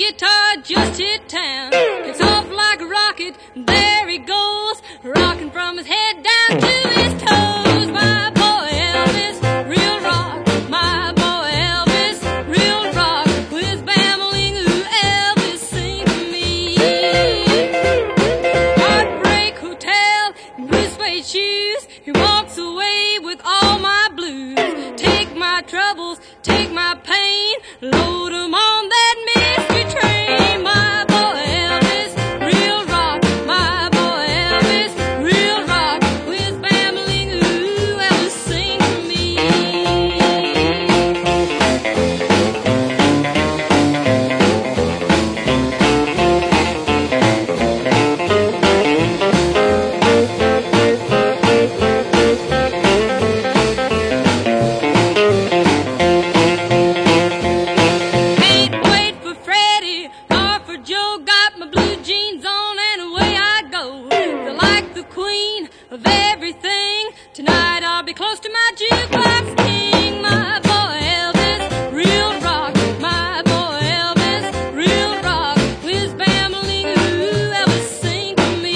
guitar just hit town. Kicks off like a rocket, there he goes, rocking from his head down to his toes. My boy Elvis, real rock. My boy Elvis, real rock. With his bambling, ooh, Elvis, sing to me. Heartbreak Hotel, blue suede shoes. He walks away with all my blues. Take my troubles, take my pain, load 'em on that mystery train. My boy Elvis, real rock. My boy Elvis, real rock. With his bambling, ooh, Elvis, sing to me. Ain't wait for Freddie or for Joe. Got my blue jeans on and away I go. Feel like the queen of everything. Tonight I'll be close to my jukebox king. My boy Elvis, real rock. My boy Elvis, real rock. With his bambling, ooh, Elvis, sing to me.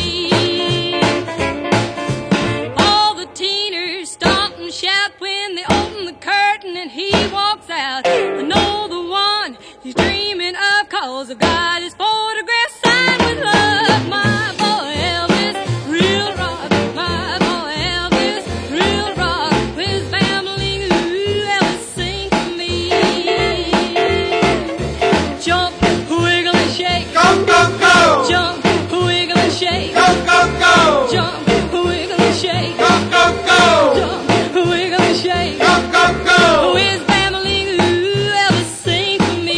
All the teeners stomp and shout when they open the curtain and he walks out. I know the one he's dreaming of, 'cause I've got his photograph signed with love. My boy Elvis, real rock. My boy Elvis, real rock. With his bambling, ooh, Elvis, sing to me. Jump, wiggle and shake. Go, go, go! Jump, wiggle and shake. Go, go, go! Jump, wiggle and shake. Go, go, go! Jump, wiggle and shake. Go, go, go! With family, ooh, Elvis, sing for me.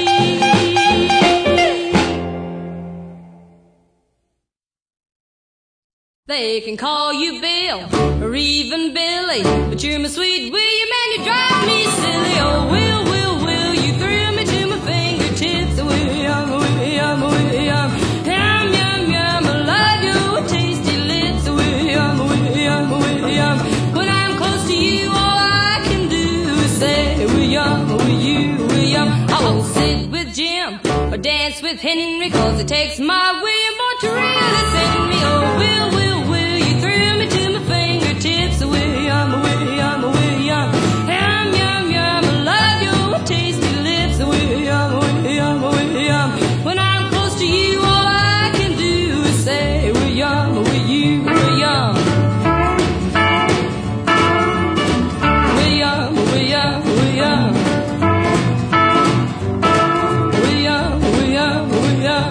They can call you Bill or even Billy, but you're my sweet William and you drive me silly. Oh, Will, you thrill me to my fingertips. William, William, William, yum, yum, yum. I love your tasty lips. William, William, William. When I'm close to you, all I can do is say, William, William. I won't sit with Jim or dance with Henry, 'cause it takes my William boy to really send me. Oh, Will, you thrill me to my fingertips. William, William, William. Yum, yum, yum. I love your tasty lips. William, William, William. When I'm close to you, all I can do is say, William, William. William, William, William. William, William, William.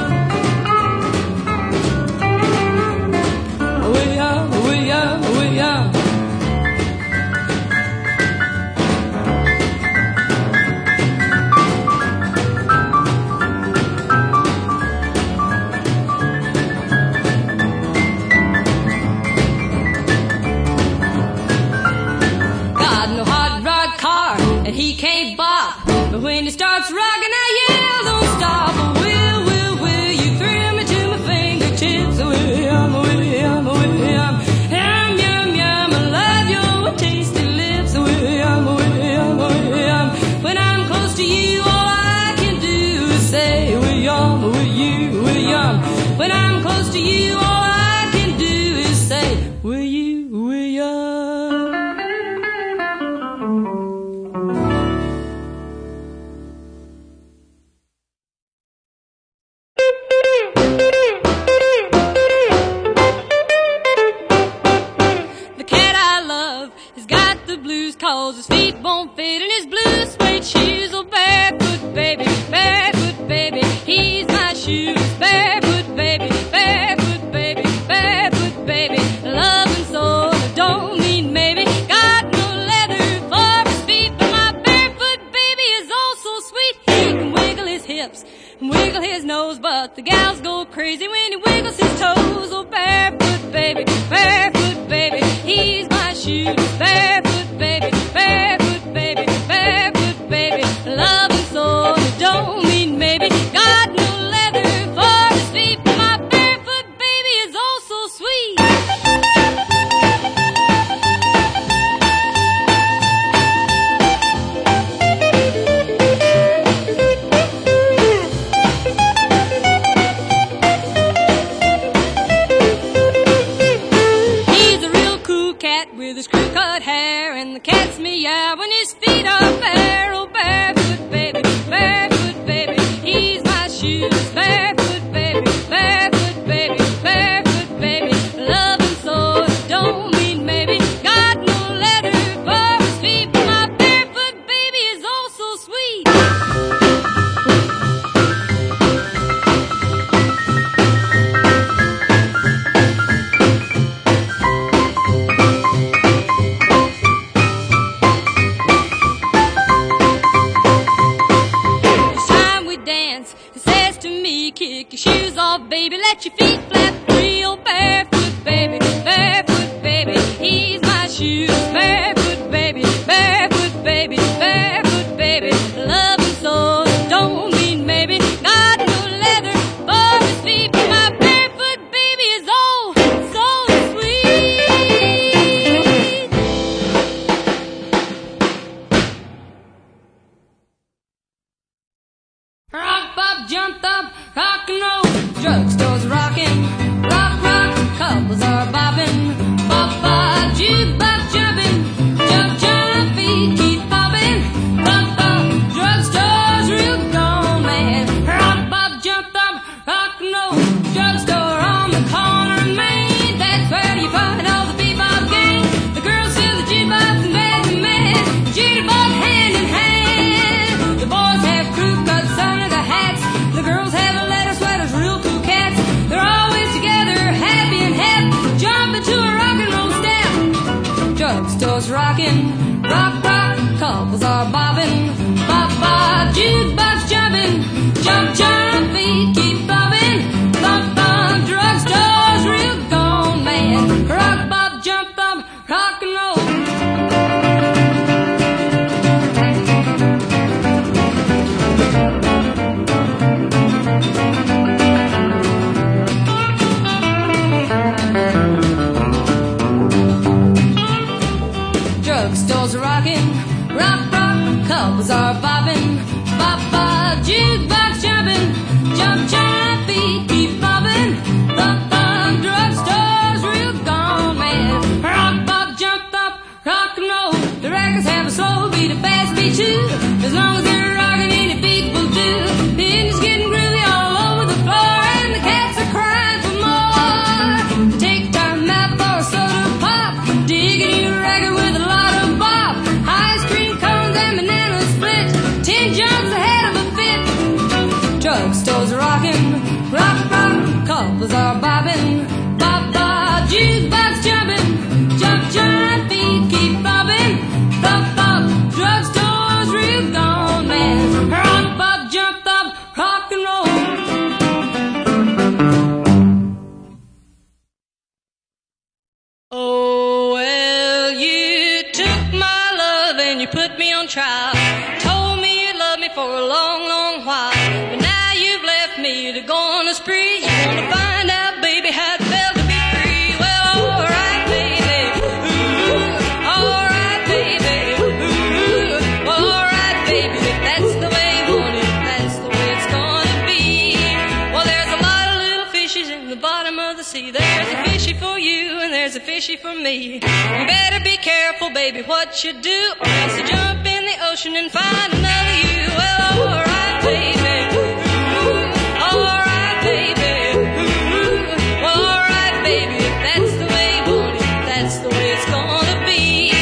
William, William, William. Got no hot rod car and he can't bop, but when he starts rocking, I yell, don't stop. Will, you thrill me to my fingertips. William, William, William. Yum, yum, yum. I love your tasty lips. William, William, William. When I'm close to you, all I can do is say, William, William. When I'm close to you, all I can do is say, William. The cat I love has got the blues, 'cause his feet won't fit in his blue suede shoes. Oh, barefoot baby, he's my shoes. Barefoot baby, love and soul, I don't mean maybe. Got no leather for his feet, but my barefoot baby is oh so sweet. He can wiggle his hips and wiggle his nose, but the gals go crazy when he wiggles his toes. Oh, barefoot baby, he's my shoes. Barefoot baby, love and soul, I don't mean maybe. Got no leather for his feet, but my barefoot baby is oh so sweet. his feet are bare, oh barefoot baby, barefoot baby. He's my shoes, barefoot baby, barefoot baby, barefoot baby. Love him so, don't mean maybe. Got no leather for his feet, but my barefoot baby is oh so sweet. Kick your shoes off, baby, let your feet flap free. Oh, barefoot baby, barefoot baby. He's my shoes, barefoot baby, barefoot baby, barefoot baby. Love him so, don't mean maybe. Got no leather for his feet, but my barefoot baby is oh so sweet. Rock, pop, jumped up, rock and roll. Drugstore's rocking, rock, rock. Couples are bobbing, bop, bop. Jukebox jumping, jump, jump. Feet keep bobbing, bop, bop. Drugstore's real gone, man. Rock, pop, jumped up, rock and roll. Drugstore on the corner of Main. That's where you find all the bebop gang. The girls fill the jukebox and beg the man. Jitterbug hand in hand. The boys have crew cuts under the hats. The girls have leather sweaters, real cool cats. They're always together, happy and hep, jumping to a rock and roll step. Drugstore's rocking, rock, rock. Couples are bobbing, bop, bop. Jukebox jumping, jump, jump. Feet keep bobbing, bop, bop. Drugstore's real gone, man. Rock, bop, jump, bop, rock and roll. Drugstore's rocking, rock, rock. Couples are bobbing, bop, bop. Jukebox jumping, jump, jump. Feet keep bobbing, bop, bop. Drugstore's real gone, man. Rock, bop, jump, bop, rock and roll. The records have a slow beat, a fast beat too. As long as they're rocking, any beat will do. The engine's getting groovy all over the floor, and the cats are crying for more. Take time out for a soda pop, digging you a record with a lot of bop. Ice cream cones and banana splits, 10 jumps ahead of a fit. Drugstore's rocking, rock, rock. Couples are bobbing, bop, bop. Jukebox jumping, jump, jump. Feet keep bobbing, bop, bop. Drugstore's real gone, man. Rock, bop, jump, bop, rock and roll. Oh, well, you took my love and you put me on trial. Told me you loved me for a long, long while. But now you've left me to go on a spree. You wanna find out, baby, how it felt to be free. Well, alright, baby. Ooh, alright, baby. Ooh, well, alright, baby. If that's the way you want it, that's the way it's gonna be. Well, there's a lot of little fishes in the bottom of the sea. There's a fishy for you and there's a fishy for me. You better be careful, baby, what you do, or else you jump in the ocean and find another you. Well, alright, baby. Ooh, alright, baby. Ooh, well, alright, baby. If that's the way you want it, that's the way it's gonna be.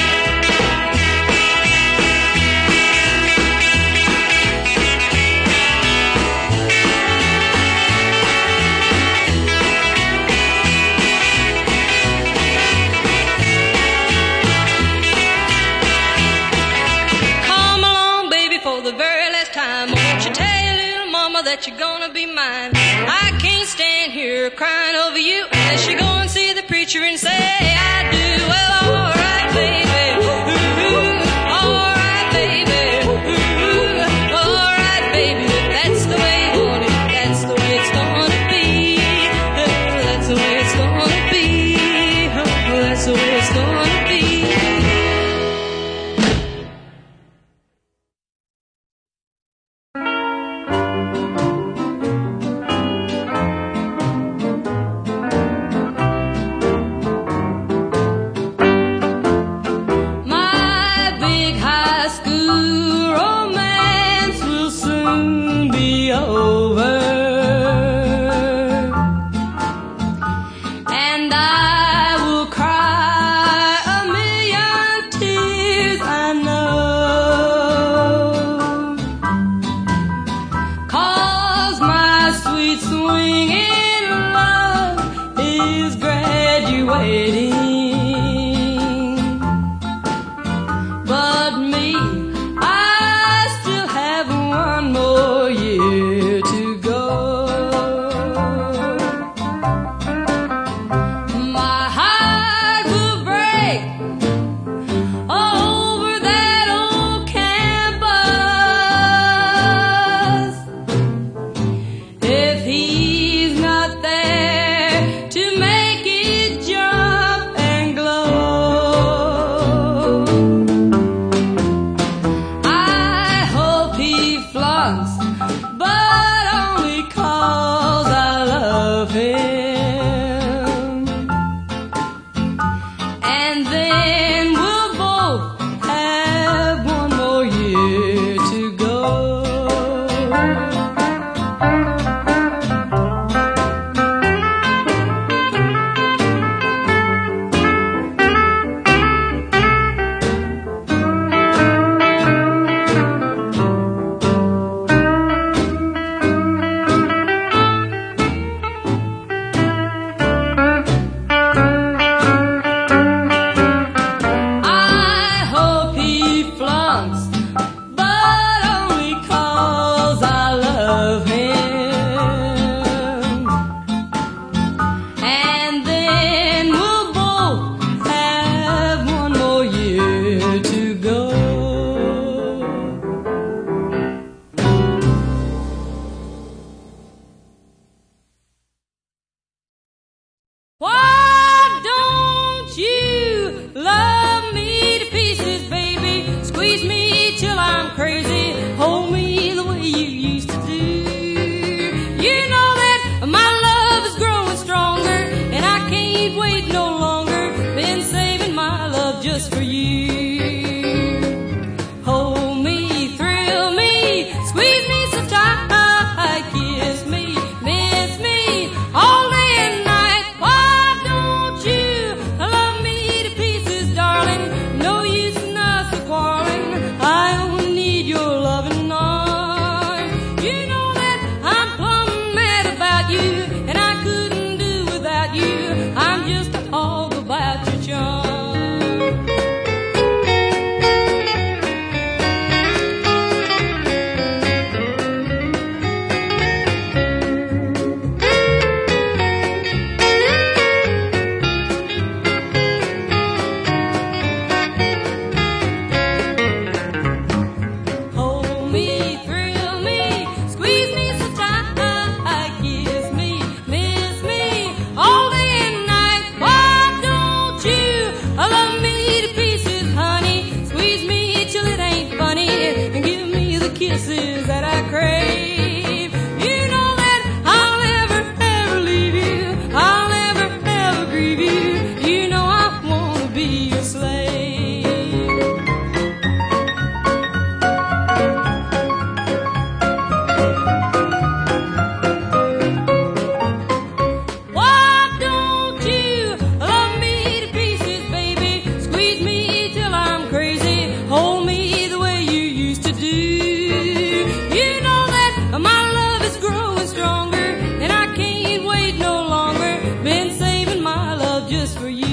Come along, baby, for the very last time. Won't you tell your little mama that you're gonna be mine? I can't stand here crying over you unless you go and see the preacher and say I do. Well, alright, baby. Ooh, alright, baby. Ooh, alright, baby. If that's the way you want it, that's the way it's gonna be. That's the way it's gonna be. That's the way it's gonna be. till I'm crazy. Hold me the way you used to do. You know that my love is growing stronger, and I can't wait no longer. Been saving my love just for you. Hold me, thrill me, squeeze me so tight, kiss me, miss me all day and night. Why don't you love me to pieces, darling? No use in us quarreling. I only need your loving arms. You know that I'm plumb mad about you, and I couldn't do without you. I'm just a hog about your charm. Hold me, thrill me, squeeze me so tight, kiss me, miss me all day and night. Why don't you love me to pieces, honey? Squeeze me till it ain't funny, and give me the kisses that I crave. You know that I'll never, ever leave you. I'll never, ever grieve you. You know I wanna be your slave. Why don't you love me to pieces, baby? Squeeze me till I'm crazy. Hold me the way you used to do. You know that my love is growing stronger, and I can't wait no longer. Been saving my love just for you.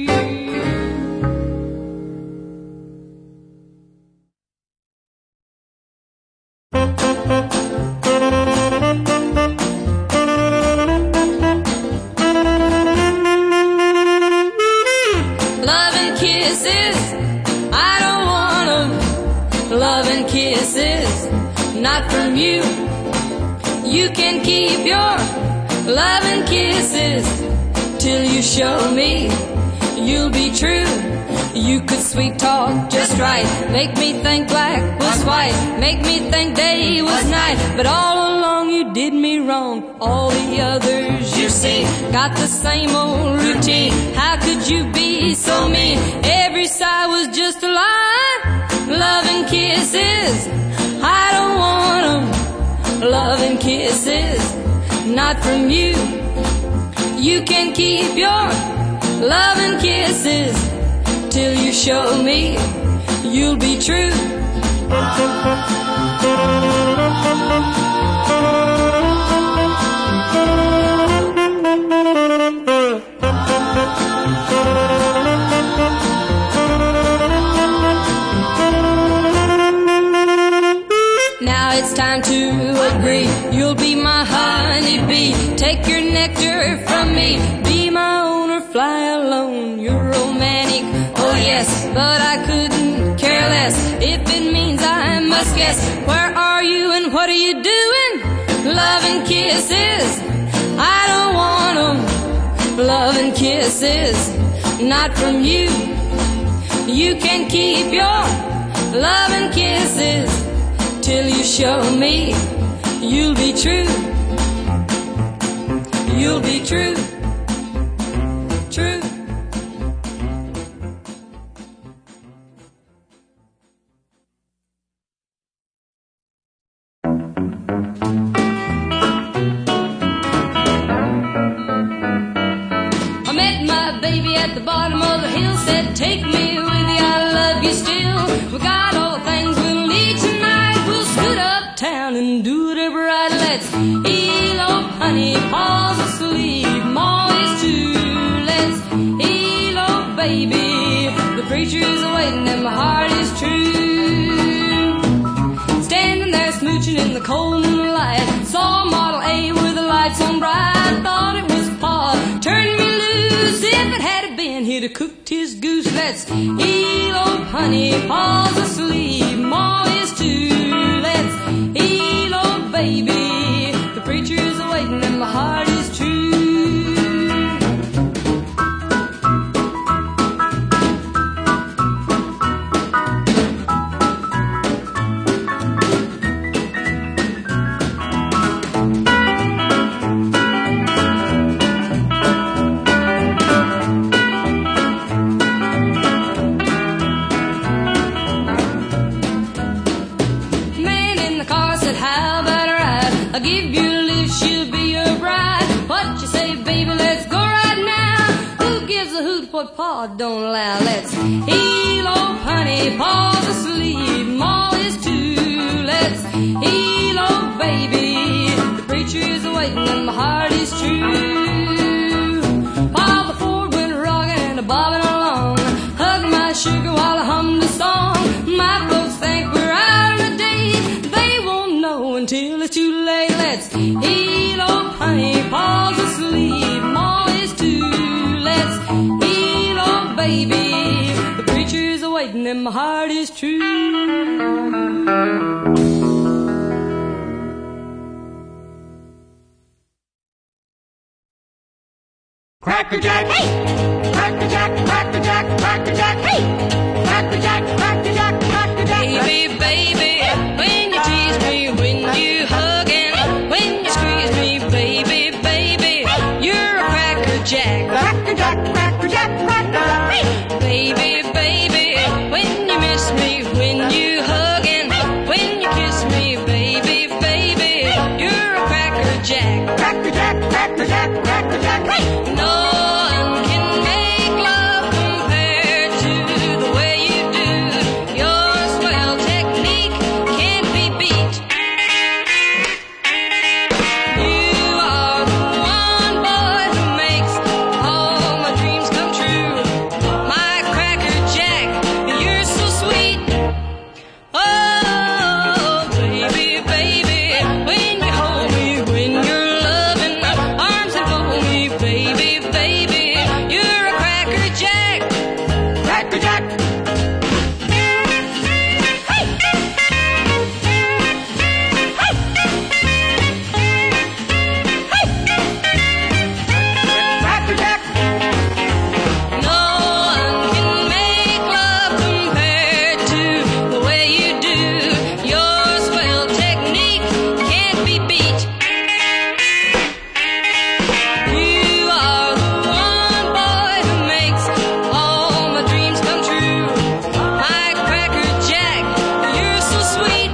Love and kisses, I don't want 'em. Love and kisses, not from you. You can keep your love and kisses till you show me you'll be true. You could sweet talk just right, make me think black was white, make me think day was night. But all along you did me wrong. All the others you see got the same old routine. How could you be so mean? Every sigh was just a lie. Love and kisses, I don't want 'em. Love and kisses, not from you. You can keep your love and kisses till you show me you'll be true. Now it's time to agree. You'll be my honeybee. Take your nectar from me. Be my own or fly alone. You're romantic, oh yes, but I couldn't care less if it means I must guess. Where are you and what are you doing? Love and kisses, I don't want 'em. Love and kisses, not from you. You can keep your love and kisses till you show me you'll be true. You'll be true. True. I met my baby at the bottom of the hill, said take me with you, I love you still. We got all the things we'll need tonight. We'll scoot uptown and do whatever right. Let's elope, honey, paws asleep, Ma is too. Let's elope, baby. The preacher is waiting and my heart is true. Standing there smooching in the cold moonlight, saw Model A with the lights on bright. Thought it was Pa, turned me loose. If it had been, he'd have cooked his goose. Let's elope, honey, paws asleep, Ma is too. Let's elope, baby. The preacher is waiting and my heart is true. I'll give you a lift, she'll be your bride. What you say, baby, let's go right now. Who gives a hoot what Pa don't allow? Let's heel old honey, Pa's asleep, Ma is too. Let's heel old baby, the preacher is waiting and my heart is true. Pa before went rocking and a bobbing along, hug my sugar while I hum the song. My folks think we're out on a date, they won't know until it's too late. Let's heel old honey, Pa's asleep, Ma is too. Let's heel old baby, the preacher is waiting and my heart is true. Cracker Jack, hey! Cracker Jack, Cracker Jack, Cracker Jack, hey! Cracker Jack, Cracker Jack, Cracker Jack. Baby, baby, when you tease me, when you hugging, when you squeeze me, baby, baby, you're a Cracker Jack. Cracker Jack, Cracker Jack, Cracker Jack, hey! Baby, baby, when you miss me, when you hugging, when you kiss me, baby, baby, you're a Cracker Jack. Cracker Jack, Cracker Jack, Cracker Jack, hey! No one can make love compared to the way you do. Your swell technique can't be beat. You are the one boy who makes all my dreams come true. My Cracker Jack, you're so sweet. Oh, baby, baby, when you hold me, when you're loving, arms enfold me, baby, baby, you're a Cracker Jack. Cracker Jack. Cracker Jack. No one can make love compared to the way you do. Your swell technique can't be beat. You are the one boy who makes all my dreams come true. My Cracker Jack, you're so sweet.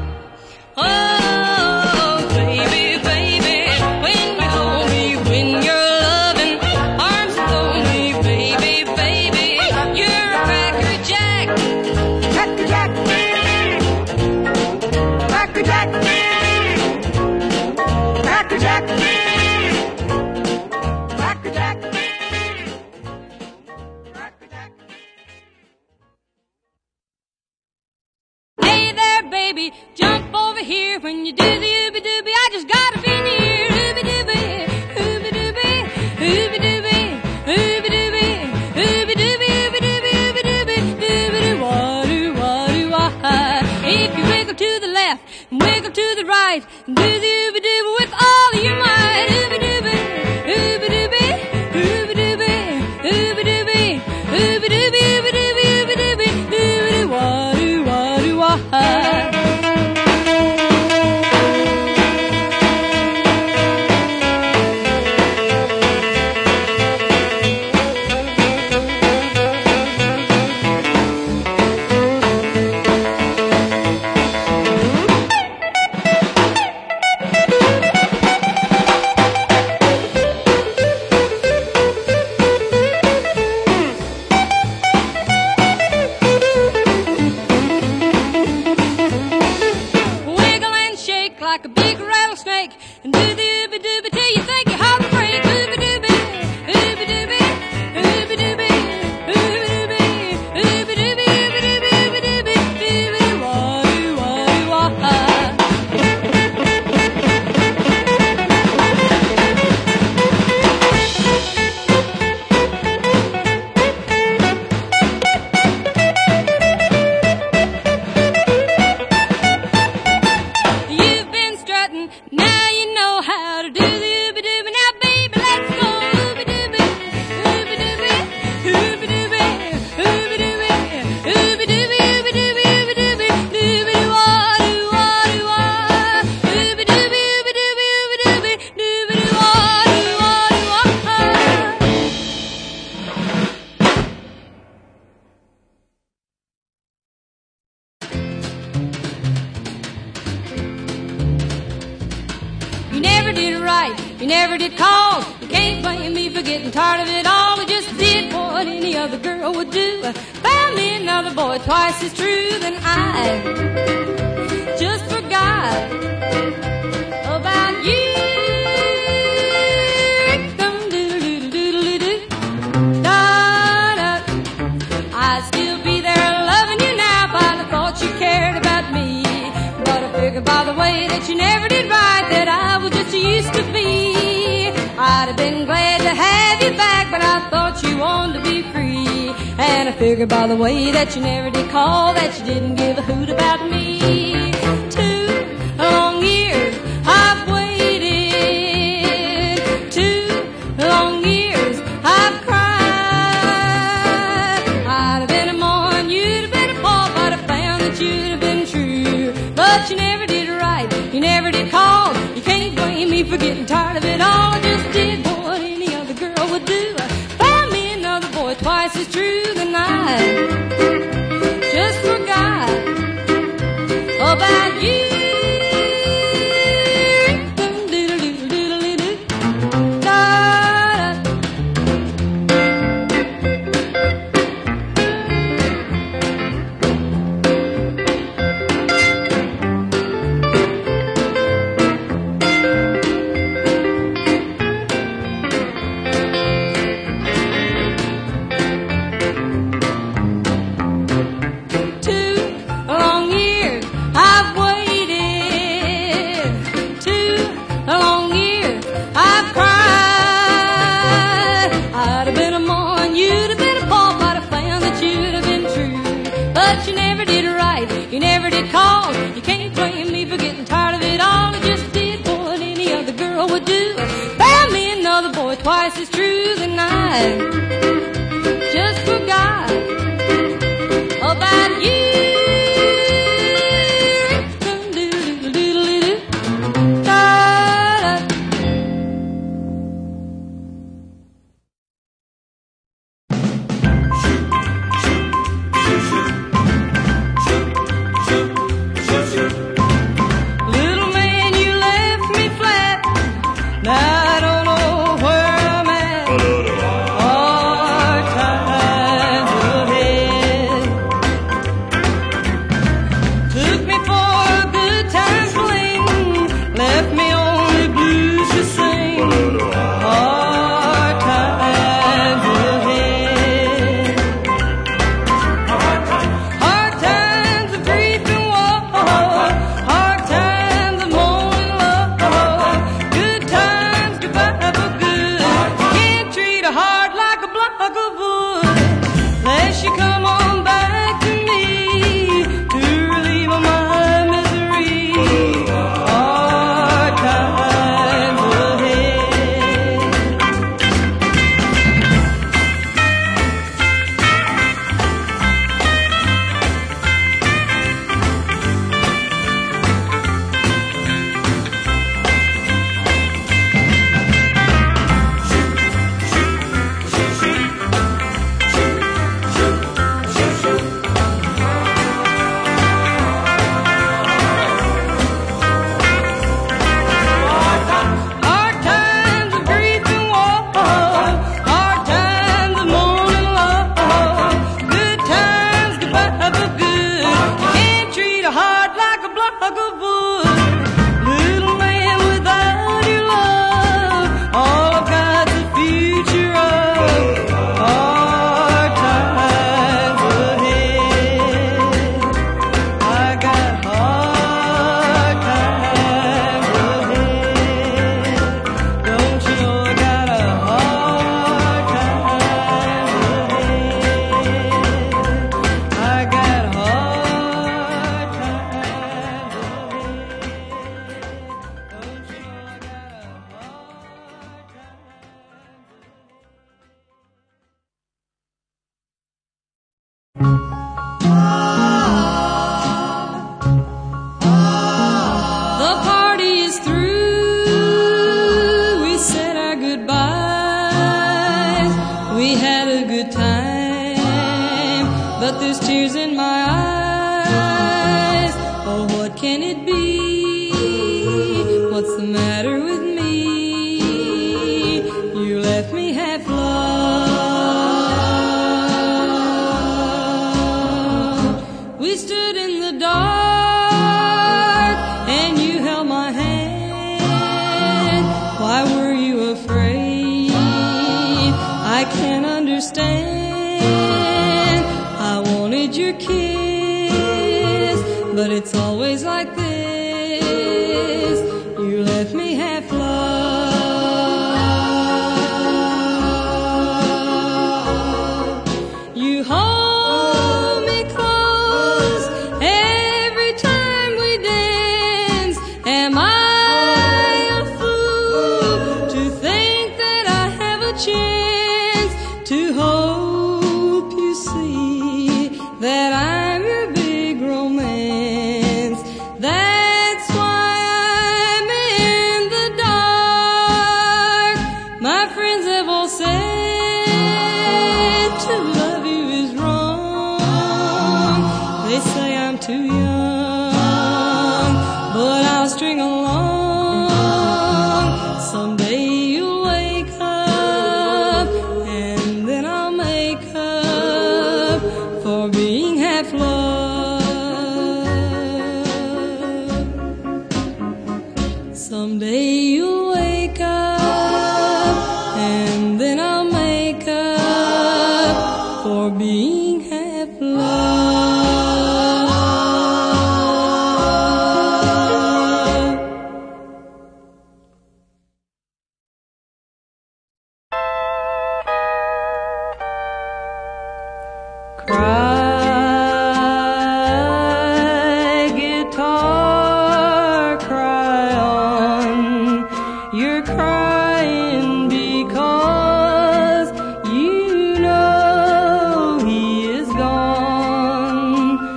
Oh, baby, baby, when you hold me, when you're loving, arms enfold me, baby, baby, you're a Cracker Jack. Cracker Jack. Cracker Jack. Cracker Jack. Cracker Jack. Cracker Jack. Hey there, baby, jump over here when you do the ooby dooby. I just gotta be near ooby dooby, ooby dooby, ooby dooby, ooby dooby, ooby dooby, ooby dooby, ooby dooby, dooby doo wah doo wah doo wah. If you wiggle to the left and wiggle to the right and do the ooby dooby with all of your might, ooby dooby, ooby dooby, ooby dooby, ooby dooby, ooby dooby, ooby dooby, ooby dooby, dooby doo wah doo wah doo wah. Wiggle and shake like a big rattlesnake and do the ooby dooby till you think your heart will break. Ooby dooby, ooby dooby, ooby dooby, ooby dooby, ooby dooby, ooby dooby, ooby dooby, dooby doo wah doo wah doo wah. You've been strutting, now you know how to do the ooby dooby. Now, baby, let's never did right, you never did call. You can't blame me for getting tired of it all. We just did what any other girl would do. Found me another boy twice as true than I just forgot about you. I'd still be there loving you now if I'd have thought you cared about me. But I figured by the way that you never did right that I was just used to be. I'd have been glad to have you back, but I thought you wanted to be free. And I figured by the way that you never did call that you didn't give a hoot about me. 2 long years I've waited, 2 long years I've cried. I'd have been a mourn, you'd have been a paw, but I found that you'd have been true. But you never did right, you never did call. You can't blame me for getting tired of it all. I just did what any other girl would do. Found me another boy twice as true than I just forgot about you. You never did call. You can't blame me for getting tired of it all. I just did what any other girl would do. Found me another boy twice as true than I just forgot about you. What's the matter with me? but it's always like this. You left me half loved. You hold me close every time we dance. Am I a fool to think that I have a chance to hope you see that I'm your big romance? That's why I'm in the dark. My friends have all said to love you is wrong. They say I'm too young, but I'll string along. Someday you'll wake up, and then I'll make up for being half loved. Someday you'll wake up, and then I'll make up for being half loved. Cry, guitar, cry on. You're crying because you know he is gone.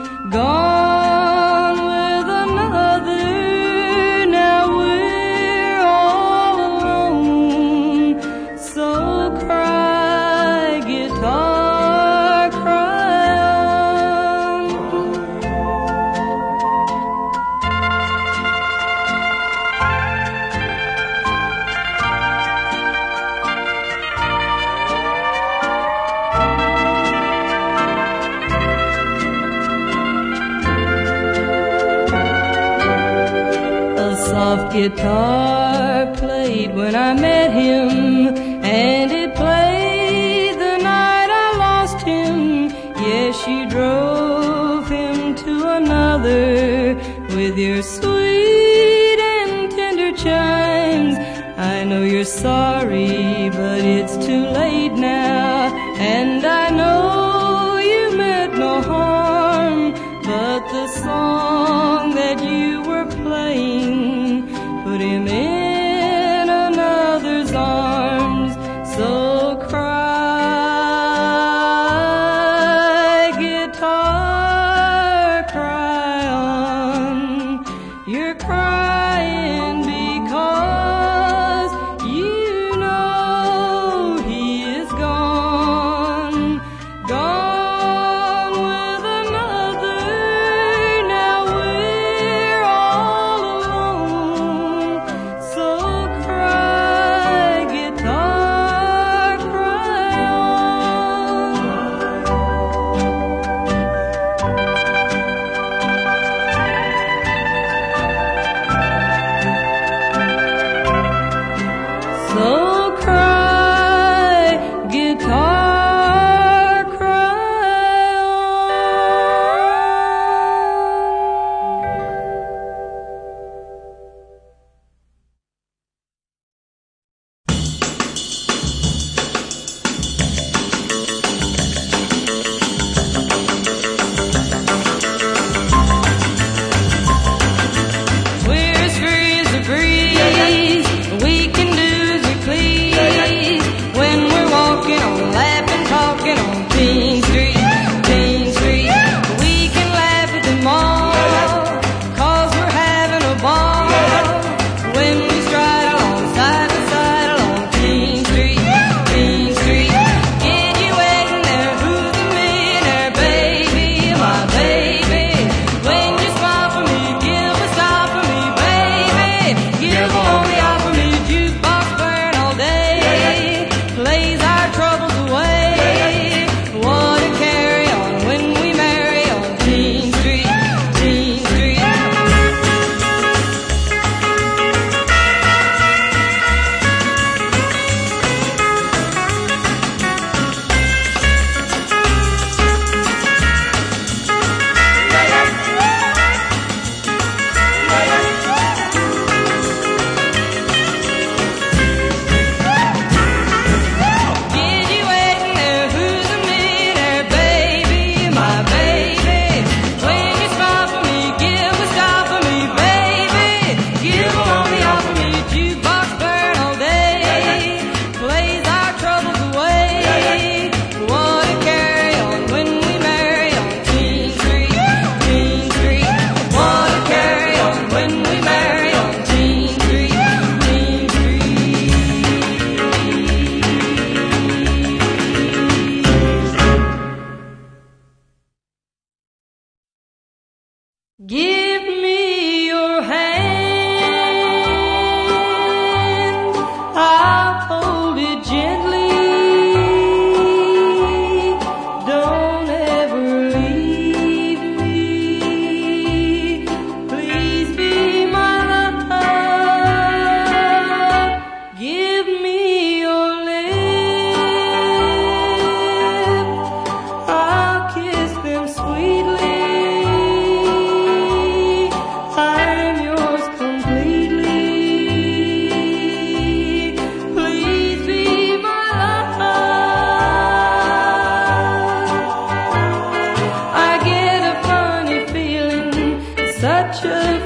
Gone with another, now we're all alone. So cry, guitar, cry on. A soft guitar played when I met him, and it played the night I lost him. Yes, you drove him to another with your sweet and tender chimes. I know you're sorry, but it's too late now, and I know you meant no harm, but the song that you were playing put him in another's arms. So cry, guitar, cry on. You're crying because you know he is gone.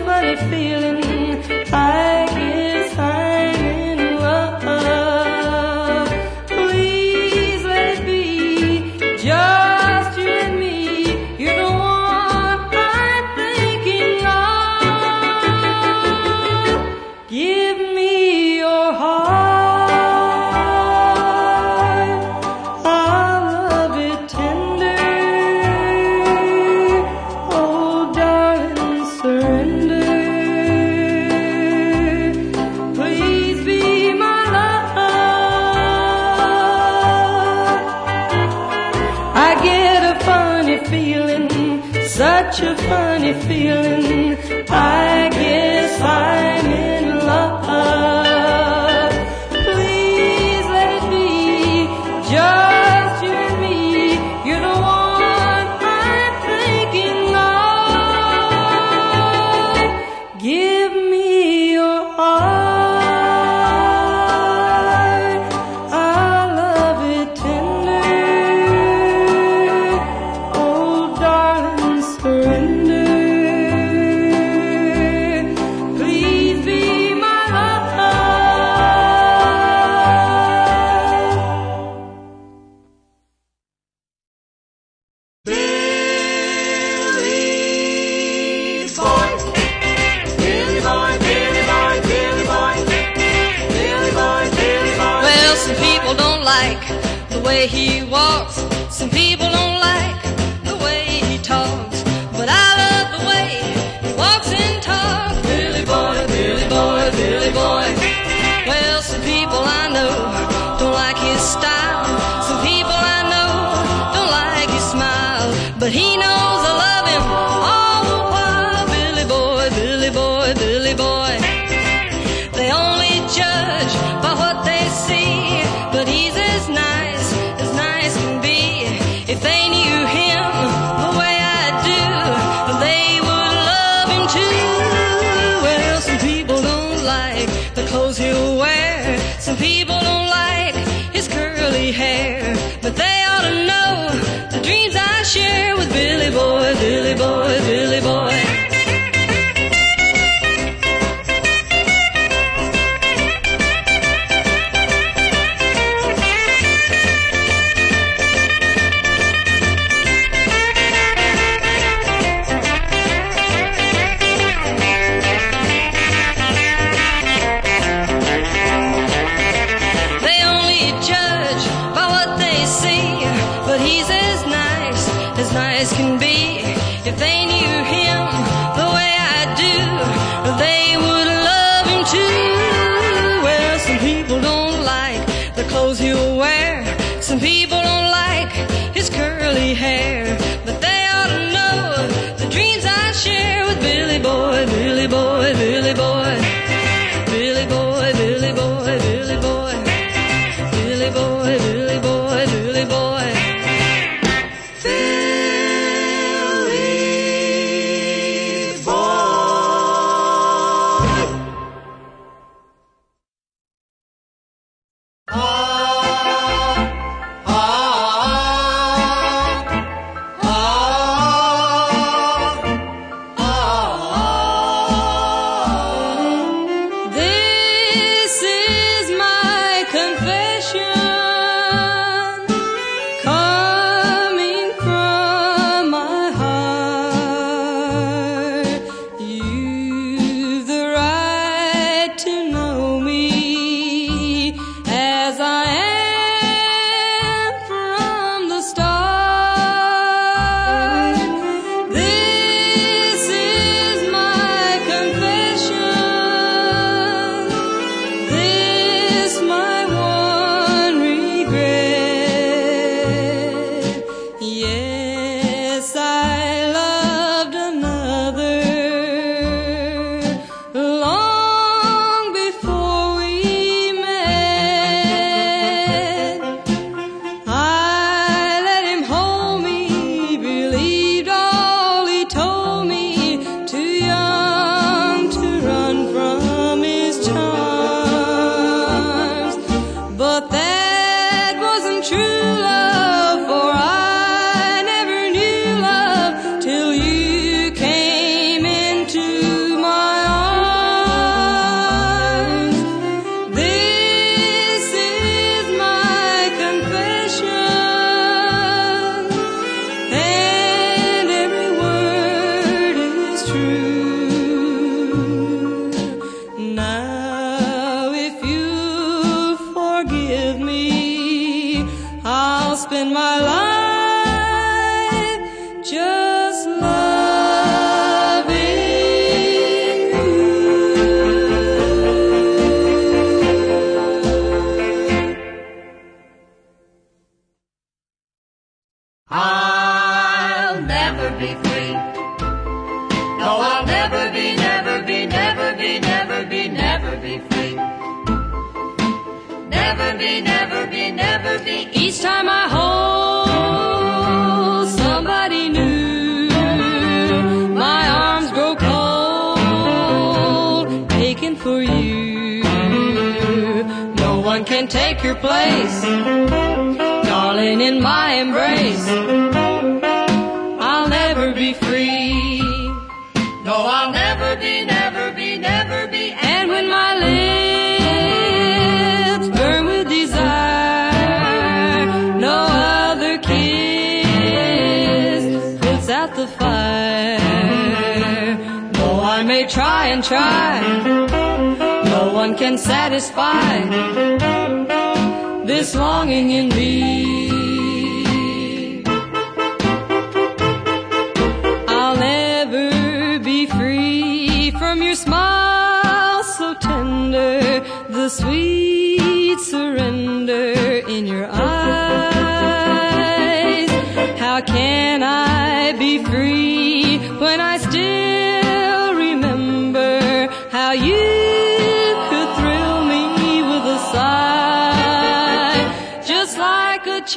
funny feeling. I guess I'm in love. Please let it be just you and me. You're the one I'm thinking of. Give me your heart. I'll love it tender. Oh, darling, surrender. Please be my love. I get a funny feeling, such a funny feeling. I guess I'm in love. Please let it be just you and me. You're the one I'm thinking of. Give me your heart. I'll love it tender. Oh, darling, surrender. Please be my love. Billy Boy, Billy Boy, Billy Boy, Billy Boy, Billy Boy, Billy Boy. Well, some people don't like the way he walks. Some people don't like the way he talks. But I love the way he walks and talks. Billy boy, Billy boy, Billy boy. Well, some people I know don't like his style. Some people I know don't like his smile. But he knows I love him all the while. Billy boy, Billy boy, Billy boy. They only judge by what they see, but he's as nice can be. If they knew him the way I do, they would love him too. Well, some people don't like the clothes he'll wear. Some people don't like his curly hair. But they ought to know the dreams I share with Billy boy, Billy boy, Billy boy. They only judge by what they see, but he's as nice can be. If they knew him the way I do, they would love him too. Well, some people don't like the clothes he'll wear. Some people don't like his curly hair. But they ought to know the dreams I share with Billy boy, Billy boy, Billy boy. Billy boy, Billy boy, Billy boy. Billy boy, Billy boy, Billy boy. Billy Boy. Ah, ah. be, never be, never be. Each time I hold somebody new, my arms grow cold, aching for you. No one can take your place, darling, in my embrace. I'll never be free. No, I'll never be, never be, never be. And when my lips burn with desire, no other kiss puts out the fire. Though I may try and try, no one can satisfy this longing in me. I'll never be free from your smile so tender, the sweet surrender in your eyes. How can I be free when I still remember how you could thrill me with a sigh, just like a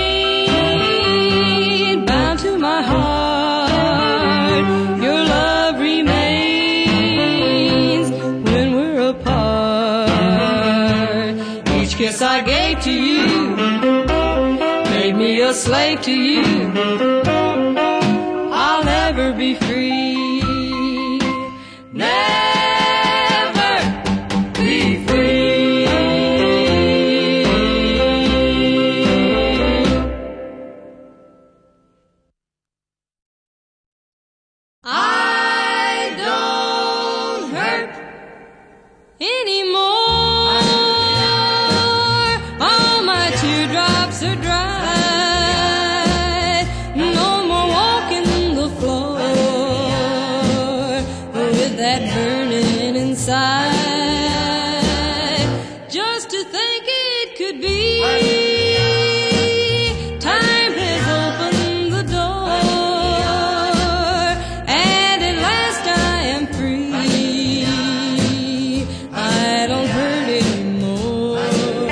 chain bound to my heart. Your love remains when we're apart. Each kiss I gave to you made me a slave to you. I'll never be free, never be free. I don't hurt anymore. All my teardrops are dry. No more walking the floor with that burning inside. Just to think it could be, time has opened the door, and at last I am free. I don't hurt anymore.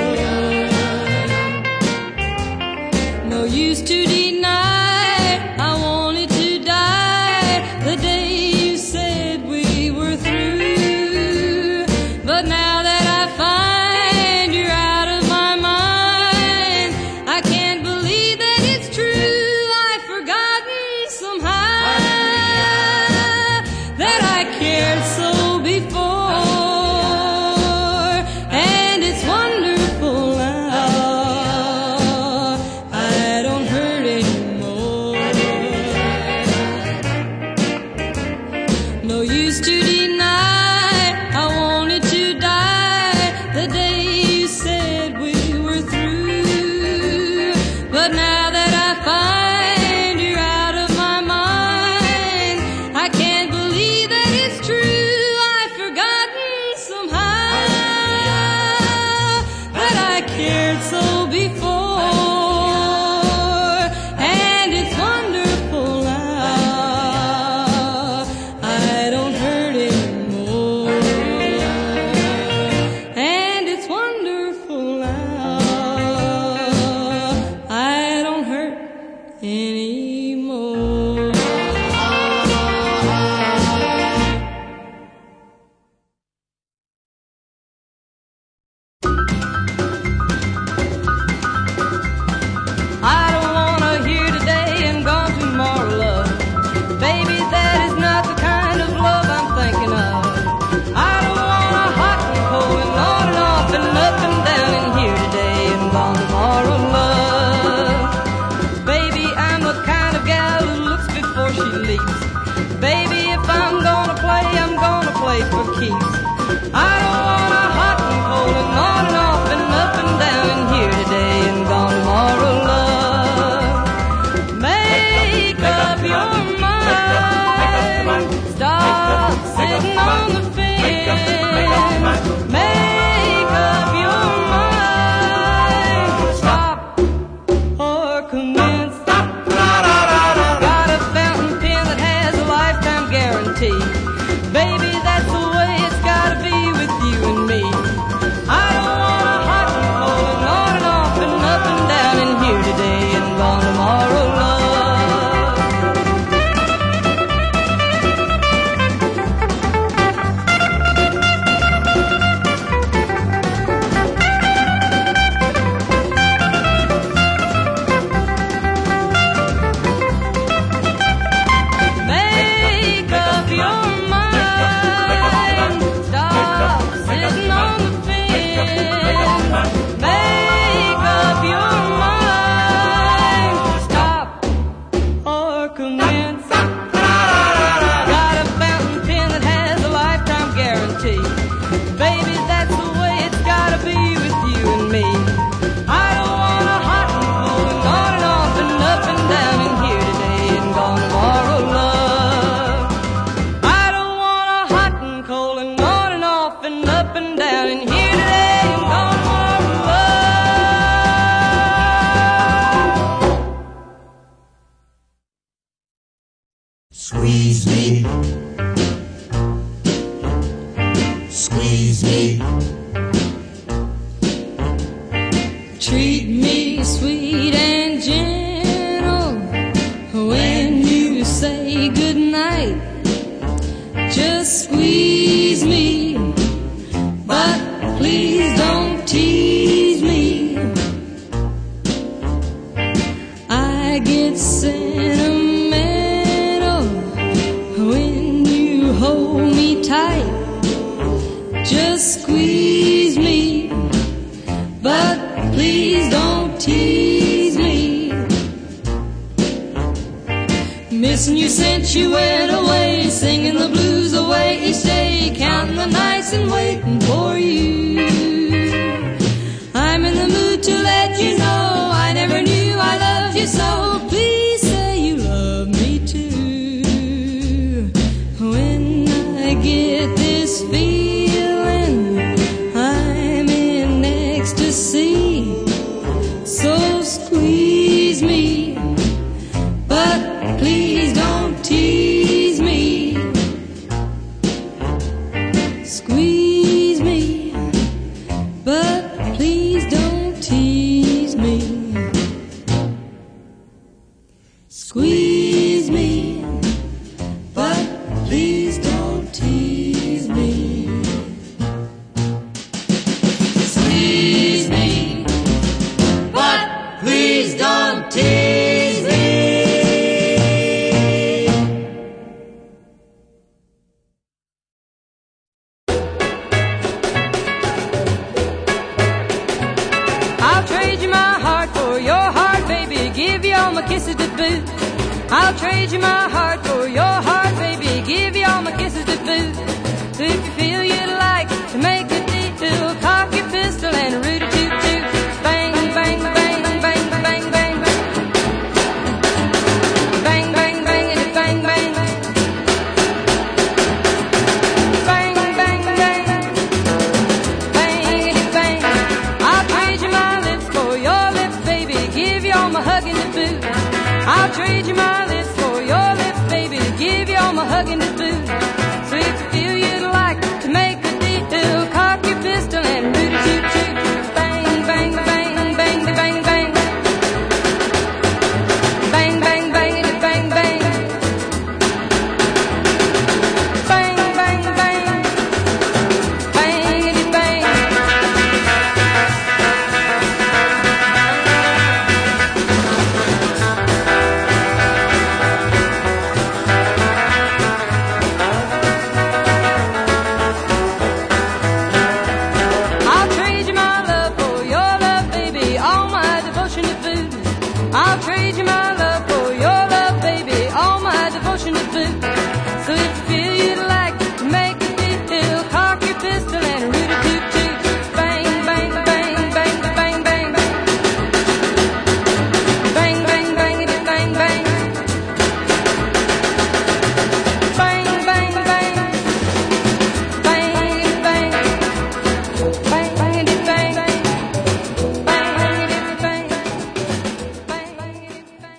No use to deny, I wanted to die the day you said we were through. But now that I find you're out of my mind, I can't believe that it's true. I've forgotten somehow that I cared so before, and it's wonderful now. I don't hurt anymore. No use to deny, I wanted to die the day you said we were through. But now that I find you're out of my mind, I can't believe that it's true. I've forgotten somehow that I cared so before, and it's wonderful now. I don't hurt anymore, and it's wonderful now. I don't hurt anymore. I don't wanna hear today and gone tomorrow love. Baby, that is not the kind of love I'm thinking of. I don't want a hot and cold and on and off and up and down and here today and gone tomorrow love. Baby, I'm the kind of gal who looks before she leaps. Baby, if I'm gonna play, I'm gonna play for keeps. I don't want a hot and cold and on and off and up and down and here today and gone tomorrow love. Make up your mind. Stop sitting on the fence. Make up your mind. Stop or commence. Got a fountain pen that has a lifetime guarantee. Baby, that's the way it's got squeeze me. Treat me sweet and gentle when you say goodnight. Just squeeze me, but please don't tease me. I get sentimental when you hold me tight. Just squeeze me, but please don't tease me. Missing you since you went away, singing the blues away each day, counting the nights and waiting for you. I'm in the mood to let you know I never knew I loved you so. Please say you love me too. When I get this feeling, I'm in ecstasy. So squeeze me, but please don't tease me. Squeeze me, but please don't tease me. Squeeze me, but please don't tease me. Squeeze me, but please don't tease me. I'll trade you my heart for your heart, baby. Give you all my kisses to boot. I'll trade you my heart for your heart, baby. Give you all my kisses to boot. If you feel you'd like to make a deal, cock your pistol and root a toot toot. Bang, bang, bang, bang, bang, bang, bang. Bang, bang, bang, and bang, bang. Bang, bang, bang. Bang, bang. I'll trade you my lips for your lips, baby. Give you all my hugging to boot. I'll trade you my lips for your lips, baby. Give you all my hugging to boot. So if you feel you'd like to make a deal, cock your pistol and root a toot toot. Bang, bang, bang, bang, bang, bang. Bang, bang, bang, and bang, bang. Bang, bang, bang. Bang, and bang. I'll trade you my love for your love, baby. All my devotion to boot. I'll trade you my love for your love, baby. All my devotion to boot. So if you feel you'd like to make a deal, cock your pistol and root a toot toot. Bang, bang, bang, bang, bang, bang. Bang, bang, bang, and bang, bang. Bang, bang, bang. Bang, bang. Bang, bang, bang. Bang, bang, bang. Bang, bang, bang.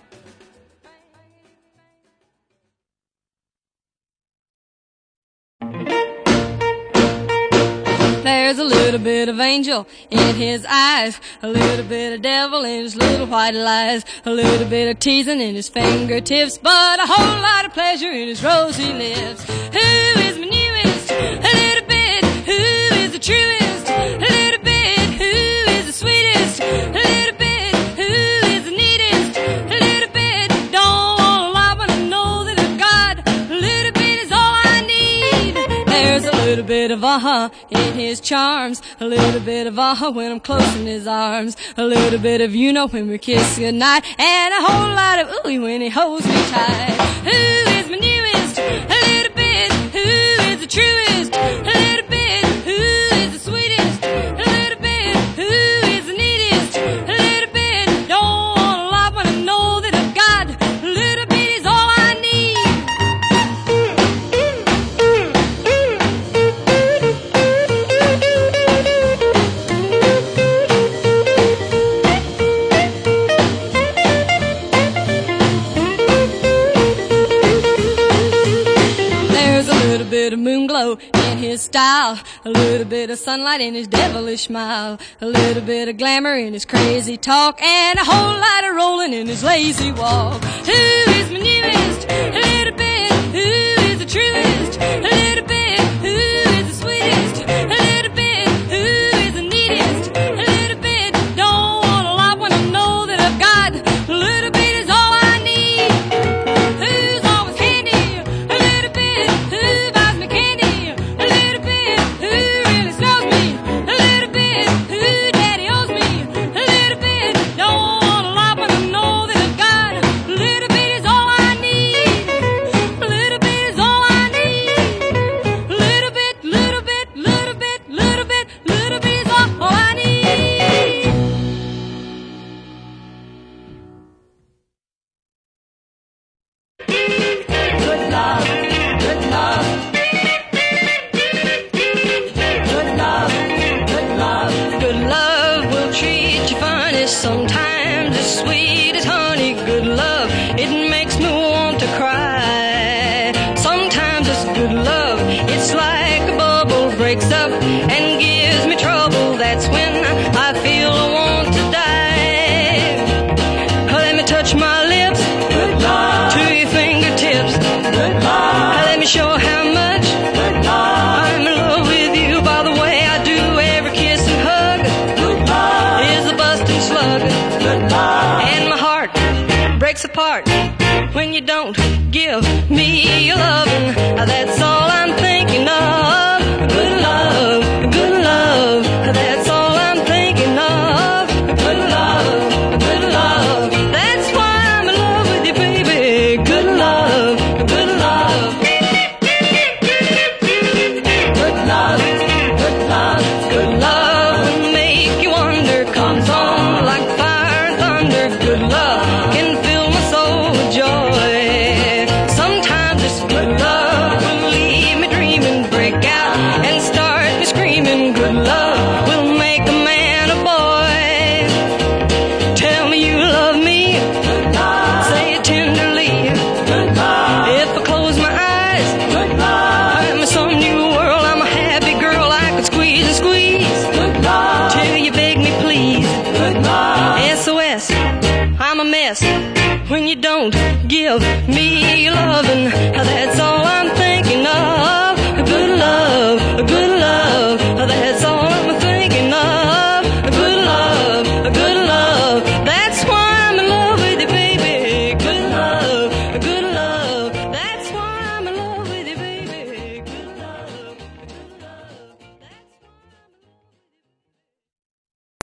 There's a little bit of angel in his eyes, a little bit of devil in his little white lies, a little bit of teasing in his fingertips, but a whole lot of pleasure in his rosy lips. Who is my newest? A little bit. Who is the truest? A little bit. Who is the sweetest? A little bit. Who is the neatest? A little bit. Don't want a lot, but I know that I've got a little bit is all I need. There's a little bit of in his charms, a little bit of when I'm close in his arms, a little bit of when we kiss goodnight, and a whole lot of ooey when he holds me tight. Who is my newest? A little bit. Who is the truest? A little bit. Who is the sweetest? A little bit. Who is the neatest? A little bit. Don't want a lot, but I know that I've got a little bit is all I need. in his style, a little bit of sunlight in his devilish smile, a little bit of glamour in his crazy talk, and a whole lot of rolling in his lazy walk. Who is my newest? A little bit. Who is the truest? A little bit. Who is the sweetest? A little bit. Who is the neatest? A little bit. Don't want a lot when I know that I've got a little bit is all I need. Who's always handy? A little bit. Who buys me candy? A little bit. Who really smells me? A little bit. Who daddy owes me? A little bit. Don't want a lot when I know that I've got a little bit is all I need. A little bit is all I need. A little bit, little bit, little bit, little bit, little bit is all I need. Good love, good love. Good love, good love. Good love will treat you funny, sometimes as sweet as honey. Good love, it makes me want to cry. Sometimes it's good love, it's like a bubble breaks up and gives me trouble. That's when I feel I want to die. Let me touch my lips Good love, to your fingertips. good love, Let me show how much good love, I'm in love with you by the way I do. Every kiss and hug good love, is a busting slug, good love, and my heart breaks apart when you don't give me your loving. That's all I'm thinking of. Good love, good love. That's all I'm thinking of. Good love, good love. That's why I'm in love with you, baby. Good love, good love. good love, good love, Good love will make you wonder, comes on like fire and thunder. Good love can fill my soul with joy. Sometimes this good love will leave me dreaming, break out and start me screaming. Good love will make a man a boy. Tell me you love me, good love, say it tenderly. good love, If I close my eyes, good love, I'm in some new world. I'm a happy girl, I could squeeze and squeeze good love, till you beg me please. good love, SOS, I'm a mess when you don't give me your loving. That's all